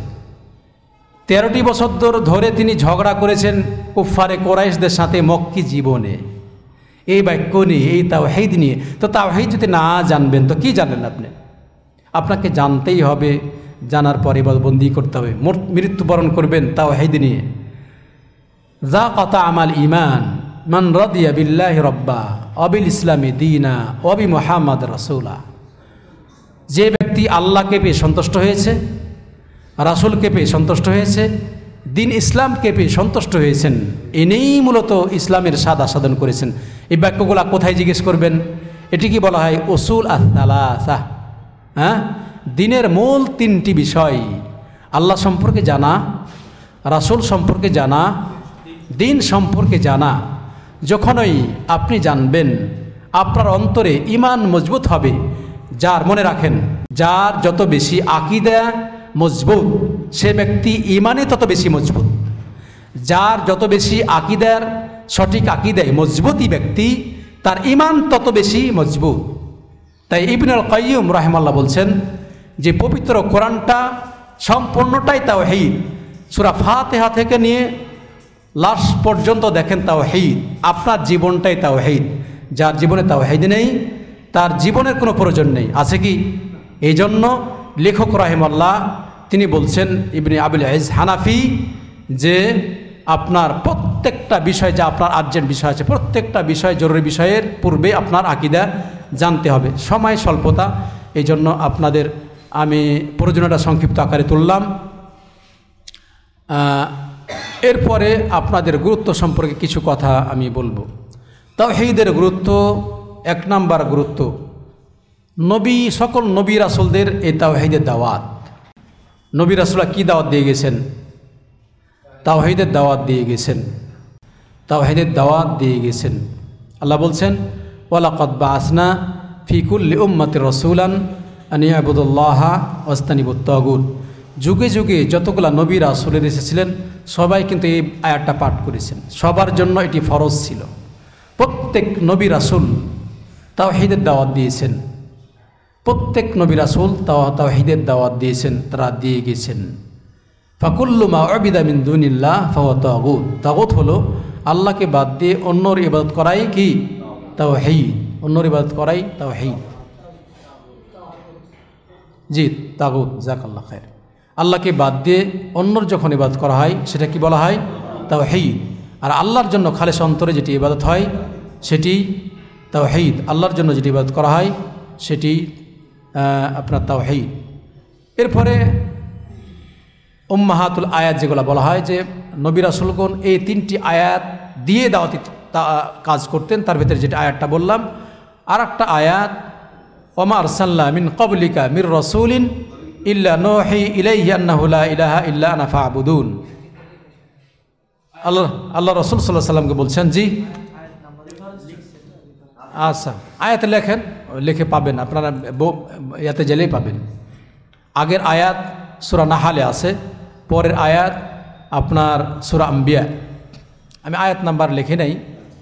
13টি বছর ধরে তিনি ঝগড়া করেছেন কুফারে কোরাইশদের সাথে মক্কি জীবনে, এই বাক্য নিয়ে, এই তাওহীদ নিয়ে। তো তাওহীদ যদি না জানবেন তো কি জানেন আপনি? আপনাকে জানতেই হবে, জানার পর ইবাদতবন্দি করতে হবে, মৃত্যুবরণ করবেন তাওহীদ নিয়ে। যাকাতা আমাল ঈমান মান রাদিয়া বিল্লাহি রাব্বা ওয়া বিল ইসলামি দীনা ওয়া বি মুহাম্মাদ রাসূলা, যে ব্যক্তি আল্লাহকে পেয়ে সন্তুষ্ট হয়েছে, রাসূলকে পেয়ে সন্তুষ্ট হয়েছে, দিন ইসলামকে পেয়ে সন্তুষ্ট হয়েছেন, এনেই মূলত ইসলামের স্বাদ আস্বাদন করেছেন। এই বাক্যগুলো কোথায় জিজ্ঞেস করবেন? এটি কি বলা হয় উসুল আস-সালাসা, হ্যাঁ, দিনের মূল 3টি বিষয়, আল্লাহ সম্পর্কে জানা, রাসূল সম্পর্কে জানা, দিন সম্পর্কে জানা। যখনই আপনি জানবেন আপনার অন্তরে ঈমান মজবুত হবে। যার, মনে রাখেন, যার যত বেশি আকীদা মজবুত সে ব্যক্তি ঈমানে তত বেশি মজবুত। যার যত বেশি আকীদার সঠিক আকীদায় মজবুতই ব্যক্তি তার ঈমান তত বেশি মজবুত। তাই ইবনুল কাইয়্যিম রাহিমাহুল্লাহ বলছেন যে পবিত্র কোরআনটা সম্পূর্ণটাই তাওহীদ। সূরা ফাতিহা থেকে নিয়ে লাস্ট পর্যন্ত দেখেন তাওহীদ। আপনার জীবনটাই তাওহীদ। যার জীবনে তাওহীদ নেই তার জীবনের কোনো প্রয়োজন নেই, আছে কি? এই জন্য লেখক রাহিমাহুল্লাহ তিনি বলছেন, ইবনে আবুল ইজ হানাফি, যে আপনার প্রত্যেকটা বিষয়, যা আপনার আর্জেন্ট বিষয় আছে, প্রত্যেকটা বিষয়, জরুরি বিষয়ের পূর্বে আপনার আকীদা জানতে হবে। সময় স্বল্পতা, এই জন্য আপনাদের আমি প্রয়োজনটা সংক্ষিপ্ত আকারে তুললাম। এরপরে আপনাদের গুরুত্ব সম্পর্কে কিছু কথা আমি বলবো। তাওহীদের গুরুত্ব, এক নাম্বার গুরুত্ব, নবী, সকল নবী রাসূলদের এই তাওহীদের দাওয়াত। নবী রাসূলরা কী দাওয়াত দিয়ে গেছেন? তাওহীদের দাওয়াত দিয়ে গেছেন। তাওহীদের দাওয়াত দিয়ে গেছেন। আল্লাহ বলছেন, ওয়ালাকাদ বাআসনা ফি কুল্লি উম্মাতির রাসূলান আন ইয়াবুদুল্লাহা ওয়াজতানিবুত তাগুত। যুগে যুগে যতগুলা নবী রাসূলের এসেছিলেন সবাই কিন্তু এই আয়াতটা পাঠ করেছেন। সবার জন্য এটি ফরজ ছিল। প্রত্যেক নবী রাসূল তাওহীদের দাওয়াত দিয়েছেন। প্রত্যেক নবী রাসূল তাওহীদের দাওয়াত দিয়েছেন, তারা দিয়ে গেছেন। ফাকুল্লু মা উবিদা মিন দুনিল্লাহ ফাহুয়া তাগুত। তাগুত হলো আল্লাহকে বাদ দিয়ে অন্যর ইবাদত করাই কি? তাওহীদ। অন্যর ইবাদত করাই তাওহীদ। জি, তাগুত, জাযাকাল্লাহ খায়র। আল্লাহকে বাদ দিয়ে অন্যর যখন ইবাদত করা হয় সেটা কি বলা হয়? তাওহীদ। আর আল্লাহর জন্য খালেস অন্তরে যেটি ইবাদত হয় সেটি তাওহীদ। আল্লাহর জন্য যেটি ইবাদত করা হয় সেটি আপনার তাওহীদ। এরপরে উম্মাহাতুল আয়াত যেগুলো বলা হয়, যে নবী রাসূলগণ এই তিনটি আয়াত দিয়ে দাওয়াতি কাজ করতেন। তার ভিতরে যেটা আয়াতটা বললাম, আর একটা আয়াত, ওমা আরসালনা মিন ক্বাবলিকা মির রাসূলিন ইল্লা নূহি ইলাইহি আন্নাহু লা ইলাহা ইল্লা আনা ফা'বুদুন। আল্লাহ রাসূল সাল্লাল্লাহু আলাইহি ওয়াসাল্লামকে বলছেন, জি আচ্ছা, আয়াতে লেখেন, লিখে পাবেন আপনারা, ইয়াতে গেলেই পাবেন। আগের আয়াত সূরা নাহালে আছে, পরের আয়াত আপনার সূরা আম্বিয়া। আমি আয়াত নাম্বার লিখে নাই,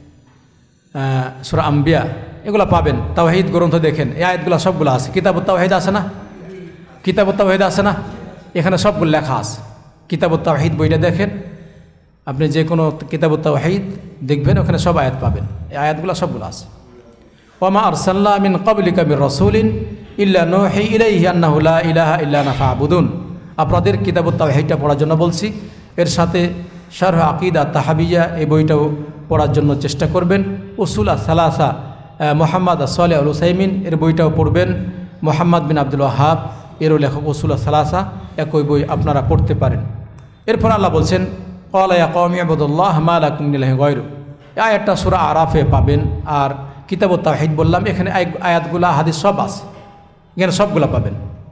সূরা আম্বিয়া, এগুলো পাবেন। তাওহীদ গ্রন্থ দেখেন, এই আয়াতগুলো সবগুলো আছে। কিতাবুত তাওহীদ আছে না? কিতাবুত তাওহীদ আছে না? এখানে সবগুলো লেখা আছে। কিতাবুত তাওহীদ বইটা দেখেন, আপনি যে কোনো কিতাবুত তাওহীদ দেখবেন, ওখানে সব আয়াত পাবেন। এই আয়াতগুলো সবগুলো আছে। ওমা আরসালনা মিন ক্বাবলিকা মির রাসূলিন ইল্লা নূহি ইলাইহি আন্নাহু লা ইলাহা ইল্লা আনা ফা'বুদুন। আপনাদের কিতাবুত তাওহীদটা পড়ার জন্য বলছি। এর সাথে শারহ আকিদা তাহাবিয়া এই বইটাও পড়ার জন্য চেষ্টা করবেন। উসুল সালাসা মুহাম্মদ সালেহ আল উসাইমিন এর বইটাও পড়বেন। মুহাম্মদ বিন আব্দুল ওয়াহাব এরও লেখক উসুল সালাসা, একই বই আপনারা পড়তে পারেন। এরপর আল্লাহ বলছেন, ক্বালা ইয়া কওমি ইবুদুল্লাহ মা লাকুম মিন ইলাহিন গায়রু। এই আয়াতটা সূরা আরাফে পাবেন। আর কিতাবুত তাওহীদ বললাম, এখানে আয়াতগুলা হাদিস সব আছে, এখানে সবগুলা পাবেন।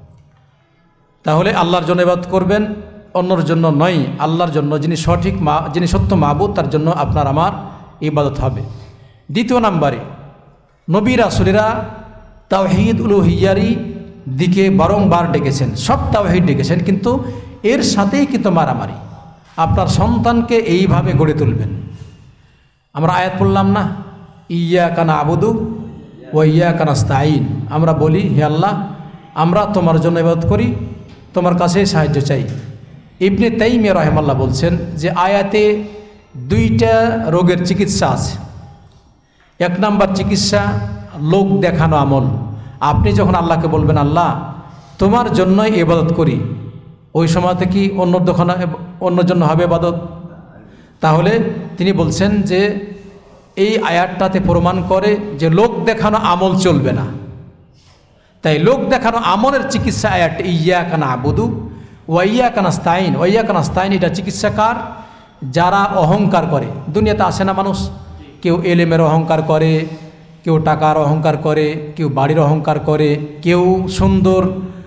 তাহলে আল্লাহর জন্য ইবাদত করবেন, অন্যর জন্য নয়। আল্লাহর জন্য, যিনি সঠিক যিনি সত্য মাবুদ, তার জন্য আপনার আমার ইবাদত হবে। দ্বিতীয় নাম্বারে, নবী রাসূলেরা তাওহীদ উলুহিয়ারি দিকে বারংবার ডেকেছেন। সব তাওহীদ ডেকেছেন, কিন্তু এর সাথেই কিন্তু মারামারি। আপনার সন্তানকে এইভাবে গড়ে তুলবেন। আমরা আয়াত পড়লাম না, ইয়্যাকা না'বুদু ওয়া ইয়্যাকা নাস্তাঈন। আমরা বলি, হে আল্লাহ, আমরা তোমার জন্য ইবাদত করি, তোমার কাছে সাহায্য চাই। ইবনে তাইমিয়া রাহিমাহুল্লাহ বলছেন যে আয়াতে দুইটা রোগের চিকিৎসা আছে। এক নাম্বার চিকিৎসা লোক দেখানো আমল। আপনি যখন আল্লাহকে বলবেন, আল্লাহ তোমার জন্যই ইবাদত করি, ওই সময়তে কি অন্যর জন্য হবে ইবাদত? তাহলে তিনি বলছেন যে এই আয়াতটাতে প্রমাণ করে যে লোক দেখানো আমল চলবে না। তাই লোক দেখানো আমলের চিকিৎসা আয়াত ইয়্যাকা না'বুদু ওয়া ইয়্যাকা নাস্তাঈন। ওয়া ইয়্যাকা নাস্তাঈন এটা চিকিৎসাকার যারা অহংকার করে। দুনিয়াতে আসে না মানুষ, কেউ এলেমের অহংকার করে, কেউ টাকার অহংকার করে, কেউ বাড়ির অহংকার করে, কেউ সুন্দর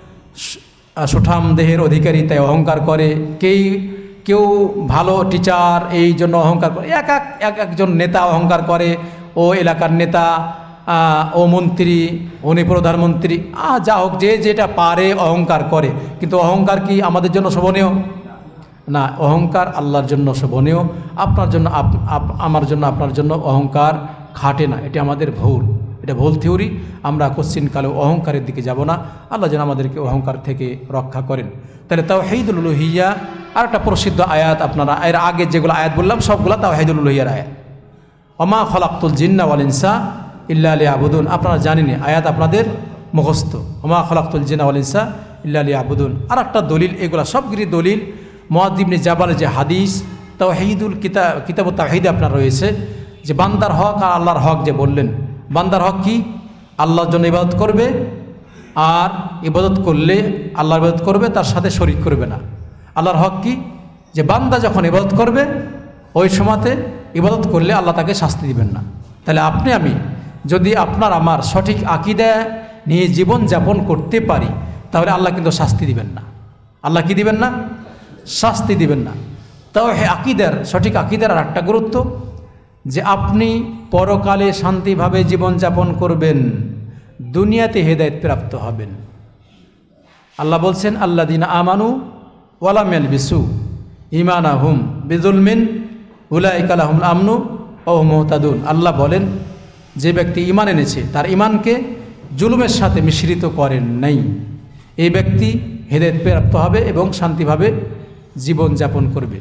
সুঠাম দেহের অধিকারী তাই অহংকার করে, কেউ ভালো টিচার এই জন্য অহংকার করে। একজন নেতা অহংকার করে, ও এলাকার নেতা, ও মন্ত্রী, উনি প্রধানমন্ত্রী, যা হোক, যে যেটা পারে অহংকার করে। কিন্তু অহংকার কি আমাদের জন্য শোভনীয়? না, অহংকার আল্লাহর জন্য শোভনীয়। আপনার জন্য, আমার জন্য, আপনার জন্য অহংকার খাটে না। এটা আমাদের ভুল, এটা ভুল থিওরি। আমরা কোশ্চিনকালেও অহংকারের দিকে যাব না। আল্লাহ যেন আমাদেরকে অহংকার থেকে রক্ষা করেন। তাহলে তাওহীদুল উলুহিয়্যা আর একটা প্রসিদ্ধ আয়াত, আপনারা এর আগে যেগুলো আয়াত বললাম সবগুলো তাওহীদুল উলুহিয়্যার আয়াত। ওমা খলাকতুল জিন্না ওয়াল ইনসা ইল্লা লিয়াবুদুন। আপনারা জানেনই, আয়াত আপনাদের মুখস্থ। ওমা খলাকতুল জিন্না ওয়াল ইনসা ইল্লা লিয়াবুদুন। আর একটা দলিল, এগুলো সবগুলি দলিল মুআয ইবনে জাবালের যে হাদিস তাওহীদুল কিতাব তাওহীদে আপনার রয়েছে, যে বান্দার হক আর আল্লাহর হক যে বললেন। বান্দার হক কি? আল্লাহর জন্য ইবাদত করবে, আর ইবাদত করলে আল্লাহর ইবাদত করবে, তার সাথে শরীক করবে না। আল্লাহর হক কি? যে বান্দা যখন ইবাদত করবে ওই সময়তে ইবাদত করলে আল্লাহ তাকে শাস্তি দিবেন না। তাহলে আপনি আমি যদি আপনার আমার সঠিক আকীদা নিয়ে জীবন যাপন করতে পারি, তাহলে আল্লাহ কিন্তু শাস্তি দিবেন না। আল্লাহ কি দিবেন না? শাস্তি দিবেন না। তাও আকীদার, সঠিক আকীদার আর একটা গুরুত্ব, যে আপনি পরকালে শান্তিভাবে জীবনযাপন করবেন, দুনিয়াতে হেদায়েত প্রাপ্ত হবেন। আল্লাহ বলছেন আল্লাযীনা আমানু ওয়া লাম ইয়ালবিসু ঈমানাহুম বিযুলমিন উলাইকা লাহুমুল আমনু ওয়া হুম মুহতাদুন। আল্লাহ বলেন, যে ব্যক্তি ঈমান এনেছে তার ঈমানকে জুলুমের সাথে মিশ্রিত করেন নাই, এই ব্যক্তি হেদায়েত প্রাপ্ত হবে এবং শান্তিভাবে জীবনযাপন করবে।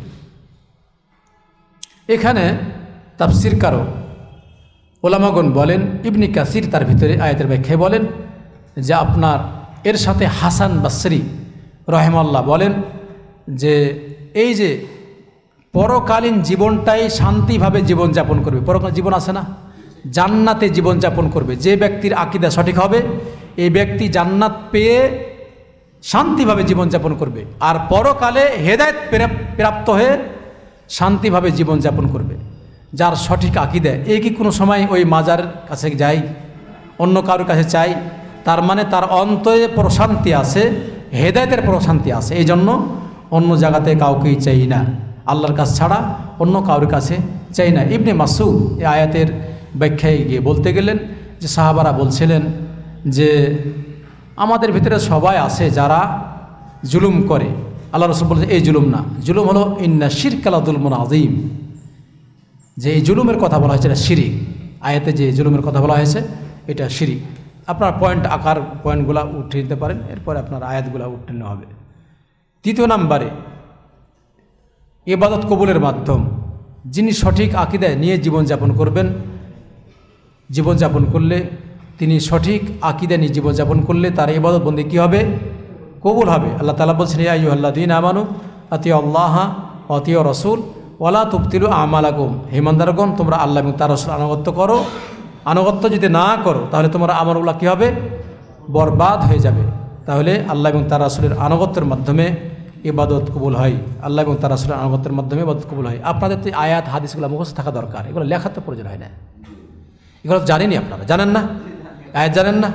এখানে তাফসীরকারক ওলামাগণ বলেন, ইবনে কাসির তার ভিতরে আয়াতের ব্যাখ্যায় বলেন যে আপনার এর সাথে হাসান বাসরি রাহিমাহুল্লাহ বলেন যে এই যে পরকালীন জীবনটাই শান্তিভাবে জীবনযাপন করবে। পরকালীন জীবন আছে না, জান্নাতে জীবনযাপন করবে। যে ব্যক্তির আকীদা সঠিক হবে, এই ব্যক্তি জান্নাত পেয়ে শান্তিভাবে জীবনযাপন করবে, আর পরকালে হেদায়েত প্রাপ্ত হয়ে শান্তিভাবে জীবনযাপন করবে। যার সঠিক আকীদা, এই কি কোনো সময় ওই মাজার কাছে যাই, অন্য কারোর কাছে চাই? তার মানে তার অন্তরে প্রশান্তি আছে, হেদায়েতের প্রশান্তি আছে, এই জন্য অন্য জায়গাতে কাউকেই চাই না, আল্লাহর কাছে ছাড়া অন্য কারোর কাছে চাই না। ইবনে মাসউদ এই আয়াতের ব্যাখ্যায় গিয়ে বলতে গেলেন যে সাহাবারা বলছিলেন যে আমাদের ভিতরে সবাই আছে যারা জুলুম করে। আল্লাহ রাসূল বলেছেন এই জুলুম না, জুলুম হলো ইন্না শিরকা লাযুলমুন আযীম। যে এই জুলুমের কথা বলা হয়েছে এটা শিরিক। আয়াতে যে জুলুমের কথা বলা হয়েছে এটা শিরিক। আপনার পয়েন্টগুলো উঠিয়ে নিতে পারেন, এরপরে আপনার আয়াতগুলো উঠে হবে। তৃতীয় নম্বরে ইবাদত কবুলের মাধ্যম, যিনি সঠিক আকীদা নিয়ে জীবনযাপন করবেন, জীবনযাপন করলে তিনি সঠিক আকীদা নিয়ে জীবনযাপন করলে তার ইবাদত বন্দেগী কী হবে? কবুল হবে। আল্লাহ তাআলা বলছেন ইয়া আইয়ুহাল্লাযীনা আমানু আতিউল্লাহ ওয়া আতিউর রাসূল ওয়া লা তুবতিলু আমালাকুম। হে ইমানদারগণ, তোমরা আল্লাহ এবং তার রাসূল আনুগত্য করো। আনুগত্য যদি না করো তাহলে তোমার আমলগুলো কী হবে? বরবাদ হয়ে যাবে। তাহলে আল্লাহ এবং তার রাসূলের আনুগত্যের মাধ্যমে ইবাদত কবুল হয়। আল্লাহ এবং তার রাসূলের আনুগত্যের মাধ্যমে ইবাদত কবুল হয়। আপনাদের তো আয়াত হাদিসগুলো মুখস্থ থাকা দরকার, এগুলো লেখার তো প্রয়োজন হয় না। এগুলো জানেনই, আপনারা জানেন না, আয়াত জানেন না,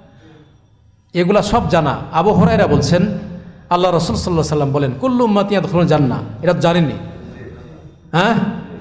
এগুলা সব জানা। আবু হুরায়রা বলছেন আল্লাহ রাসূল সাল্লাল্লাহু আলাইহি ওয়াসাল্লাম বলেন কুল্লু উম্মতি ইয়াদখুলুল জান্নাহ। এটা তো জানেননি? হ্যাঁ,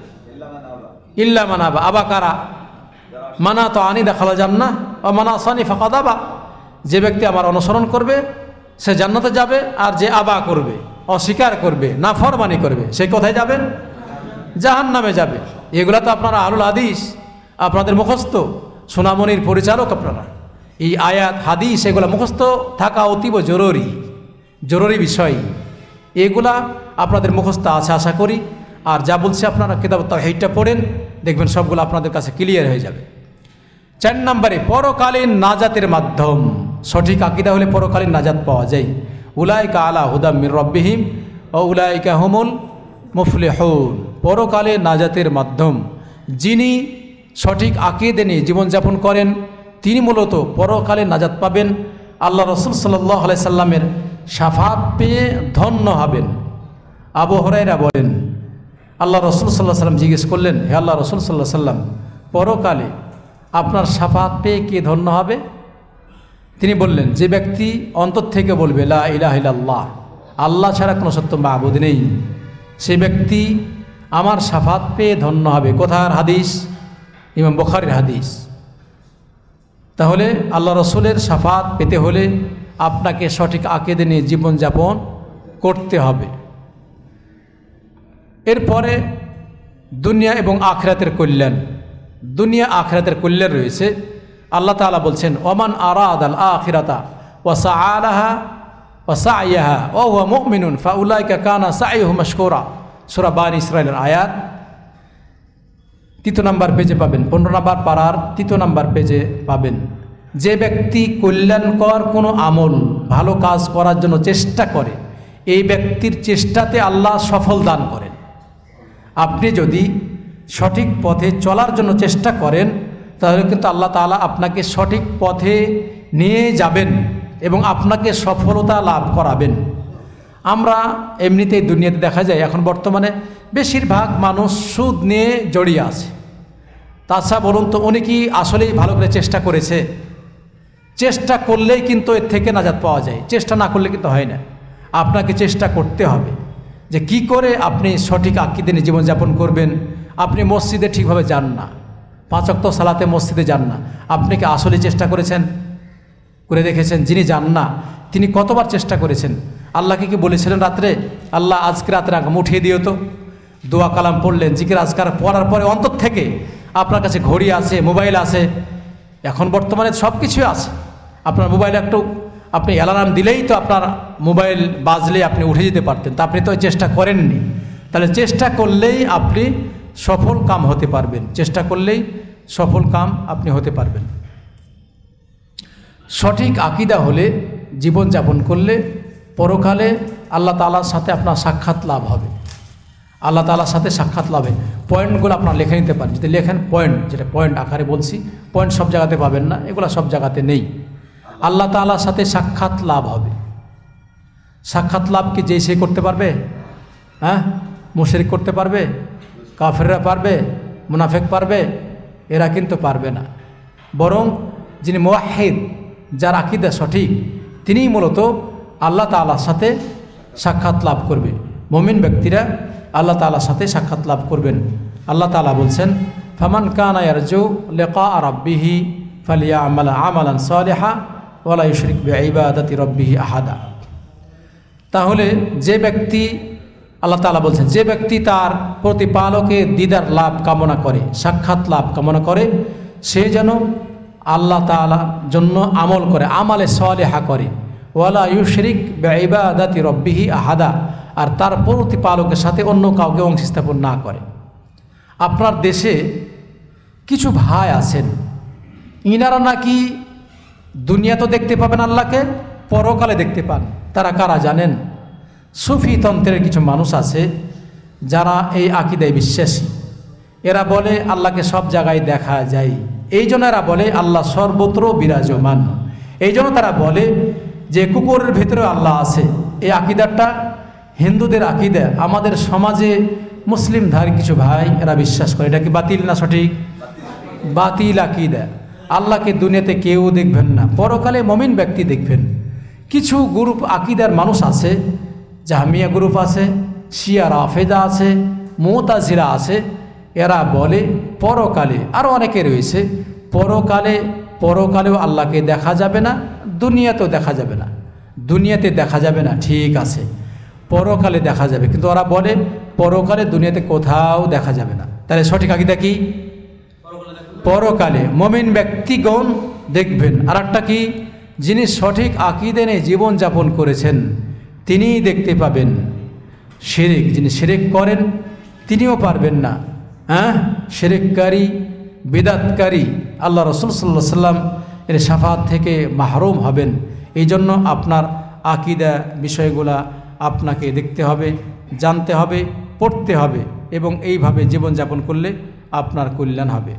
ইল্লা মান আবা। আবা কারা? মানা তো আনি দাখালা জান্নাহ ও মানা সানি ফাকাদ আবা। যে ব্যক্তি আমার অনুসরণ করবে সে জান্নাতে যাবে, আর যে আবা করবে, অস্বীকার করবে, নাফরমানি করবে, সে কোথায় যাবে? জাহান্নামে যাবে। এগুলা তো আপনারা আহলুল হাদিস, আপনাদের মুখস্থ, সোনামণির পরিচালক আপনারা। এই আয়াত হাদিস এগুলা মুখস্থ থাকা অতীব জরুরি বিষয়। এগুলা আপনাদের মুখস্থ আছে আশা করি। আর যা বলছে আপনারা কিতাব তাওহীদটা পড়েন, দেখবেন সবগুলো আপনাদের কাছে ক্লিয়ার হয়ে যাবে। 4 নম্বরে পরকালীন নাজাতের মাধ্যম। সঠিক আকীদা হলে পরকালীন নাজাত পাওয়া যায়। উলাইকা আলা হুদাম মির রাব্বিহিম ও উলাইকা হুমুল মুফলিহুন। পরকালে নাজাতের মাধ্যম, যিনি সঠিক আকীদা নিয়ে জীবনযাপন করেন তিনি মূলত পরকালে নাজাত পাবেন। আল্লাহ রাসূল সাল্লাল্লাহু আলাইহি সাল্লামের শাফাত পেয়ে ধন্য হবেন। আবু হুরায়রা বলেন আল্লাহ রাসূল সাল্লাল্লাহু আলাইহি সাল্লাম জিজ্ঞেস করলেন, হে আল্লাহ রাসূল সাল্লাল্লাহু আলাইহি সাল্লাম, পরকালে আপনার শাফাত পেয়ে কে ধন্য হবে? তিনি বললেন, যে ব্যক্তি অন্তর থেকে বলবে লা ইলাহা ইল্লাল্লাহ, আল্লাহ ছাড়া কোনো সত্য মাবুদ নেই, সে ব্যক্তি আমার শাফাত পেয়ে ধন্য হবে। কোথার হাদিস? ইমাম বুখারীর হাদিস। তাহলে আল্লাহ রসুলের শাফাত পেতে হলে আপনাকে সঠিক আকীদা নিয়ে জীবনযাপন করতে হবে। এরপরে দুনিয়া এবং আখিরাতের কল্যাণ, দুনিয়া আখিরাতের কল্যাণ রয়েছে। আল্লাহ তাআলা বলছেন, ওমান আরাদাল আখিরাতা ওয়া সাআলাহা ওয়া সাইয়াহা ওয়া হুয়া মুমিনুন ফাউলাইকা কানা সাইয়ুহুম মাশকুরা, সূরা বানী ইসরাঈলের আয়াত 3 নম্বর পেজে পাবেন, 15 নম্বর পারার 3 নম্বর পেজে পাবেন। যে ব্যক্তি কল্যাণকর কোনো আমল, ভালো কাজ করার জন্য চেষ্টা করে, এই ব্যক্তির চেষ্টাতে আল্লাহ সফল দান করেন। আপনি যদি সঠিক পথে চলার জন্য চেষ্টা করেন, তাহলে কিন্তু আল্লাহ তাআলা আপনাকে সঠিক পথে নিয়ে যাবেন এবং আপনাকে সফলতা লাভ করাবেন। আমরা এমনিতেই দুনিয়াতে দেখা যায় এখন বর্তমানে বেশিরভাগ মানুষ সুদ নিয়ে জড়িয়ে আছে। তাছাড়া বলুন তো, উনি কি আসলেই ভালো করে চেষ্টা করেছে? চেষ্টা করলেই কিন্তু এর থেকে নাজাত পাওয়া যায়, চেষ্টা না করলে কিন্তু হয় না। আপনাকে চেষ্টা করতে হবে যে কি করে আপনি সঠিক আকীদা নিয়ে জীবনযাপন করবেন। আপনি মসজিদে ঠিকভাবে যান না, 5 ওয়াক্ত সালাতে মসজিদে যান না, আপনি কি আসলে চেষ্টা করেছেন? করে দেখেছেন? যিনি যান না তিনি কতবার চেষ্টা করেছেন? আল্লাহকে কি বলেছিলেন রাত্রে, আল্লাহ আজকে রাত্রে আমাকে উঠিয়ে দিও তো? দোয়া কালাম পড়লেন, জিকির আজকার পড়ার পরে অন্তর থেকে আপনার কাছে ঘড়ি আছে, মোবাইল আছে, এখন বর্তমানে সব কিছুই আছে। আপনার মোবাইলে একটু আপনি অ্যালার্ম দিলেই তো আপনার মোবাইল বাজলে আপনি উঠে যেতে পারতেন, তা আপনি তো চেষ্টা করেননি। তাহলে চেষ্টা করলেই আপনি সফল কাম হতে পারবেন, চেষ্টা করলেই সফল কাম আপনি হতে পারবেন। সঠিক আকীদা হলে জীবনযাপন করলে পরকালে আল্লাহ তাআলার সাথে আপনার সাক্ষাৎ লাভ হবে। আল্লাহ তাআলার সাথে সাক্ষাৎ লাভে পয়েন্টগুলো আপনার লিখে নিতে পারেন। যদি লেখেন পয়েন্ট, যেটা পয়েন্ট আকারে বলছি, পয়েন্ট সব জায়গাতে পাবেন না, এগুলো সব জায়গাতে নেই। আল্লাহ তাআলার সাথে সাক্ষাৎ লাভ হবে। সাক্ষাৎ লাভ কি যেই সে করতে পারবে? হ্যাঁ, মুশরিক করতে পারবে? কাফেররা পারবে? মুনাফিক পারবে? এরা কিন্তু পারবে না। বরং যিনি মুওয়াহ্হিদ, যার আকীদা সঠিক, তিনিই মূলত আল্লাহ তাআলার সাথে সাক্ষাৎ লাভ করবে। মুমিন ব্যক্তিরা আল্লাহ তাআলার সাথে সাক্ষাৎ লাভ করবেন। আল্লাহ তাআলা বলছেন, ফামান কানা ইয়ারজু লিকা রাব্বিহি ফালিয়া'মাল আমালান সালিহা ওয়া লা ইউশরিক বিইবাদাতি রাব্বিহি আহাদা। তাহলে যে ব্যক্তি, আল্লাহ তাআলা বলছেন, যে ব্যক্তি তার প্রতিপালকের দিদার লাভ কামনা করে, সাক্ষাৎ লাভ কামনা করে, সে যেন আল্লাহ তাআলার জন্য আমল করে, আমালে সালিহা করে, ওয়ালা ইউশরিক বিইবাদাতি রাব্বিহি আহাদা, আর তার প্রতিপালকের সাথে অন্য কাউকে অংশ স্থাপন না করে। আপনার দেশে কিছু ভাই আছেন, ইনারা নাকি দুনিয়া তো দেখতে পাবেন আল্লাহকে, পরকালে দেখতে পান। তারা কারা জানেন? সুফি তন্ত্রের কিছু মানুষ আছে যারা এই আকীদায় বিশ্বাসী। এরা বলে আল্লাহকে সব জায়গায় দেখা যায়, এই জন্য এরা বলে আল্লাহ সর্বত্র বিরাজমান। এই জন্য তারা বলে যে কুকুরের ভেতরেও আল্লাহ আছে। এই আকীদাটা হিন্দুদের আকীদা, আমাদের সমাজে মুসলিম ধারী কিছু ভাই এরা বিশ্বাস করে। এটা কি বাতিল না সঠিক? বাতিল আকীদা। আল্লাহকে দুনিয়াতে কেউ দেখবেন না, পরকালে মুমিন ব্যক্তি দেখবেন। কিছু গ্রুপ আকীদার মানুষ আছে, জাহমিয়া গ্রুপ আছে, শিয়া রাফেদা আছে, মুতাজিলা আছে, এরা বলে পরকালে, আরও অনেকে রয়েছে, পরকালেও আল্লাহকে দেখা যাবে না, দুনিয়াতেও দেখা যাবে না। দুনিয়াতে দেখা যাবে না, ঠিক আছে, পরকালে দেখা যাবে, কিন্তু ওরা বলে পরকালে দুনিয়াতে কোথাও দেখা যাবে না। তাহলে সঠিক আকীদা কি? পরকালে মুমিন ব্যক্তিগণ দেখবেন। আর একটা কি? যিনি সঠিক আকীদা নিয়ে জীবনযাপন করেছেন তিনিই দেখতে পাবেন। শিরিক, যিনি শিরিক করেন তিনিও পারবেন না। হ্যাঁ, শিরিককারী, বিদাতকারী আল্লাহ রাসূল সাল্লাল্লাহু আলাইহি সাল্লাম এর শাফাত থেকে মাহরুম হবেন। এই জন্য আপনার আকীদা বিষয়গুলা আপনাকে দেখতে হবে, জানতে হবে, পড়তে হবে, এবং এইভাবে জীবনযাপন করলে আপনার কল্যাণ হবে।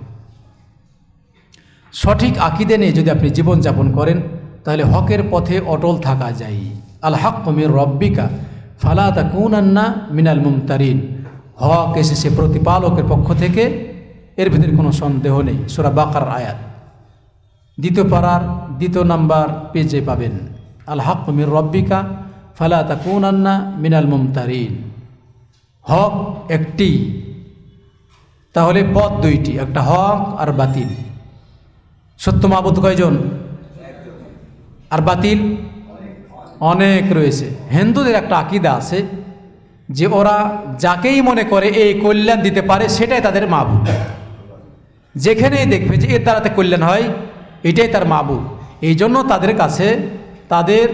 সঠিক আকীদা নিয়ে যদি আপনি জীবনযাপন করেন তাহলে হকের পথে অটল থাকা যায়। আল হাক্কু মির রাব্বিকা ফালা তাকুনান্না মিনাল মুমতারিন। হক এসেছে প্রতিপালকের পক্ষ থেকে, এর ভিতরে কোনো সন্দেহ নেই। সূরা বাকারার আয়াত 2 পারার 2 নম্বর পেজে পাবেন। আল হাক্কু মির রাব্বিকা ফালা তাকুনান্না মিনাল মুমতারিন। হক একটি, তাহলে পথ দুইটি, একটা হক আর বাতিল। সত্য মাবুদ কয়জন? আর বাতিল অনেক রয়েছে। হিন্দুদের একটা আকীদা আছে যে ওরা যাকেই মনে করে এই কল্যাণ দিতে পারে সেটাই তাদের মাবুদ। যেখানেই দেখবে যে এর দ্বারাতে কল্যাণ হয় এটাই তার মাবুদ। এই জন্য তাদের কাছে তাদের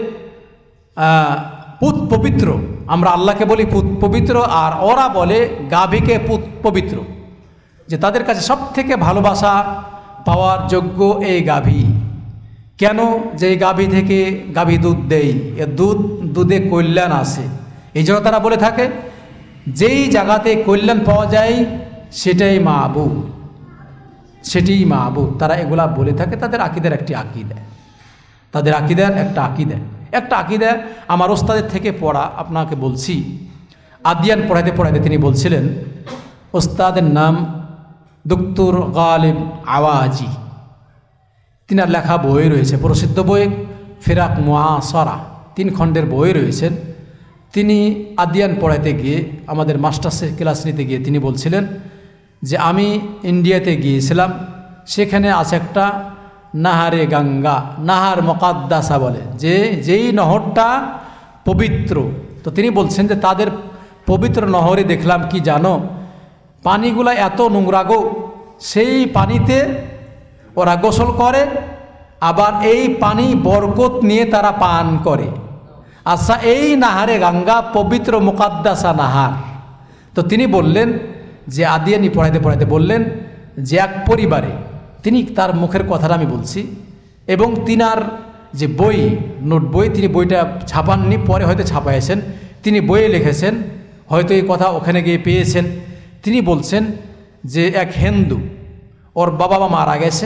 পুত পবিত্র, আমরা আল্লাহকে বলি পুত পবিত্র, আর ওরা বলে গাভীকে পুত পবিত্র, যে তাদের কাছে সব থেকে ভালোবাসা পাওয়ার যোগ্য এই গাভী। কেন? যে এই গাভী থেকে গাভী দুধ দেয়, এ দুধে কল্যাণ আছে। এই জন্য তারা বলে থাকে যেই জায়গাতে কল্যাণ পাওয়া যায় সেটাই মাবুদ, সেটাই মাবুদ। তারা এগুলা বলে থাকে, তাদের আকীদার একটি আকীদা, তাদের আকীদার একটা আকীদা আমার ওস্তাদের থেকে পড়া আপনাকে বলছি। আদিয়ান পড়াইতে পড়াইতে তিনি বলছিলেন, ওস্তাদের নাম দক্তুর গালিব আওয়াজি, তিনার লেখা বই রয়েছে, প্রসিদ্ধ বই ফিরাক মুআসারা, 3 খণ্ডের বই রয়েছেন। তিনি আদিয়ান পড়াইতে গিয়ে, আমাদের মাস্টার্সের ক্লাস নিতে গিয়ে তিনি বলছিলেন যে আমি ইন্ডিয়াতে গিয়েছিলাম, সেখানে আছে একটা নাহারে গঙ্গা, নাহার মুকাদ্দাসা বলে, যে যেই নহরটা পবিত্র। তো তিনি বলছেন যে তাদের পবিত্র নহরে দেখলাম কি জানো, পানিগুলা এত নোংরা গো, সেই পানিতে ওরা গোসল করে, আবার এই পানি বরকত নিয়ে তারা পান করে। আচ্ছা, এই নাহারে গঙ্গা পবিত্র মুকাদ্দাসা নাহার। তো তিনি বললেন যে আদিয়ানি পড়াইতে পড়াইতে বললেন যে এক পরিবারে, তিনি তার মুখের কথাটা আমি বলছি, এবং তিনার যে বই, নোট বই, তিনি বইটা ছাপাননি, পরে হয়তো ছাপাইছেন, তিনি বইয়ে লিখেছেন, হয়তো এই কথা ওখানে গিয়ে পেয়েছেন। তিনি বলছেন যে এক হিন্দু, ওর বাবা মা মারা গেছে,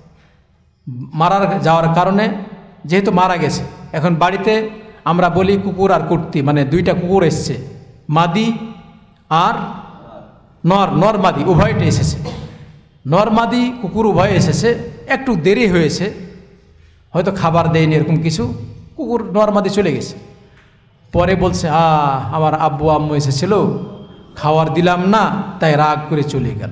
মারা যাওয়ার কারণে যেহেতু মারা গেছে, এখন বাড়িতে আমরা বলি কুকুর আর কুর্তি, মানে 2টা কুকুর এসছে, মাদি আর নর মাদি উভয়টা এসেছে, নর মাদি কুকুর উভয় এসেছে। একটু দেরি হয়েছে, হয়তো খাবার দেয়নি এরকম কিছু, কুকুর নর মাদি চলে গেছে। পরে বলছে আমার আব্বু আম্মু এসেছিল, খাবার দিলাম না, তাই রাগ করে চলে গেল।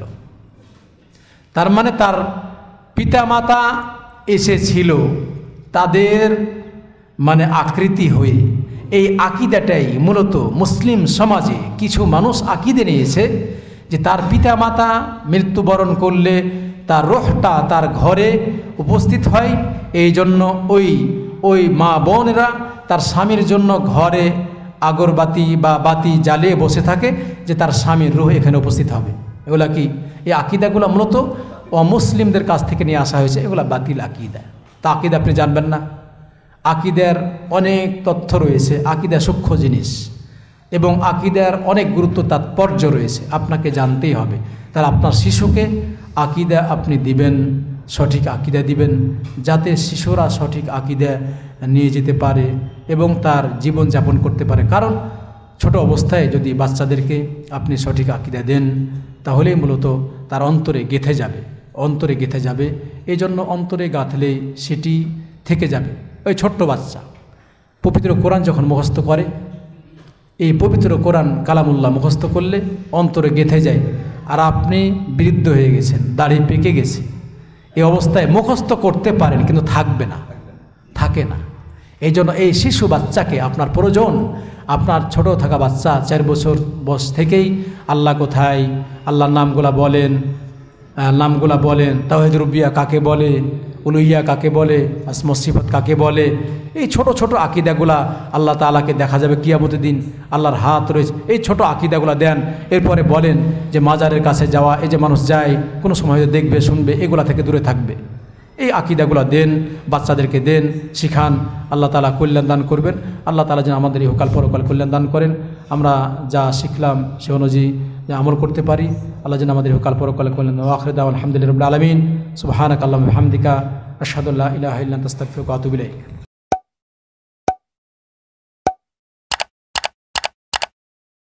তার মানে তার পিতামাতা এসেছিল তাদের মানে আকৃতি হয়ে। এই আকীদাটাই মূলত মুসলিম সমাজে কিছু মানুষ আকীদা নিয়েছে যে তার পিতামাতা মৃত্যুবরণ করলে তার রূহটা তার ঘরে উপস্থিত হয়। এই জন্য ওই মা বোনেরা তার স্বামীর জন্য ঘরে আগরবাতি বা বাতি জ্বালিয়ে বসে থাকে যে তার স্বামীর রূহ এখানে উপস্থিত হবে। এগুলা কি? এই আকীদাগুলো মূলত অমুসলিমদের কাছ থেকে নিয়ে আসা হয়েছে, এগুলা বাতিল আকীদা। তা আকীদা আপনি জানবেন না? আকীদার অনেক তথ্য রয়েছে, আকীদা সূক্ষ্ম জিনিস, এবং আকীদার অনেক গুরুত্ব তাৎপর্য রয়েছে, আপনাকে জানতেই হবে। তাহলে আপনার শিশুকে আকীদা আপনি দিবেন, সঠিক আকীদা দিবেন, যাতে শিশুরা সঠিক আকীদা নিয়ে যেতে পারে এবং তার জীবন যাপন করতে পারে। কারণ ছোট অবস্থায় যদি বাচ্চাদেরকে আপনি সঠিক আকীদা দেন, তাহলেই মূলত তার অন্তরে গেঁথে যাবে। এই জন্য অন্তরে গাঁথলেই সেটি থেকে যাবে। ওই ছোট্ট বাচ্চা পবিত্র কোরআন যখন মুখস্থ করে, এই পবিত্র কোরআন কালামুল্লাহ মুখস্থ করলে অন্তরে গেঁথে যায়। আর আপনি বৃদ্ধ হয়ে গেছেন, দাড়ি পেকে গেছে, এই অবস্থায় মুখস্থ করতে পারেন কিন্তু থাকে না। এই জন্য এই শিশু বাচ্চাকে আপনার প্রয়োজন, আপনার ছোট থাকা বাচ্চা 4 বছর বয়স থেকেই আল্লাহ কোথায়, আল্লাহর নামগুলা বলেন, তাওহীদ রুবিয়া কাকে বলে, উলুহিয়া কাকে বলে, আসমা সিফাত কাকে বলে, এই ছোট ছোট আকীদাগুলা আল্লাহ তাআলাকে দেখা যাবে কিয়ামতের দিন, আল্লাহর হাত রয়েছে, এই ছোট আকীদাগুলা দেন। এরপরে বলেন যে মাজারের কাছে যাওয়া, এই যে মানুষ যায় কোনো সময় দেখবে শুনবে, এগুলা থেকে দূরে থাকবে। এই আকীদাগুলা দেন, বাচ্চাদেরকে দেন, শিখান। আল্লাহ তাআলা কল্যাণ দান করবেন। আল্লাহ তাআলা যেন আমাদের ইহকাল পরকাল কল্যাণ দান করেন। আমরা যা শিখলাম সে অনুযায়ী যে আমল করতে পারি, আল্লাহ যেন আমাদের ইহকাল পরকাল কল্যাণ দান। আখির দাওয়ানা আলহামদুলিল্লাহি রাব্বিল আলামিন। সুবহানাকা আল্লাহুম্মা ওয়া বিহামদিকা আশহাদু আল্লা ইলাহা ইল্লা আনতা আস্তাগফিরুকা ওয়া আতুবু ইলাইক।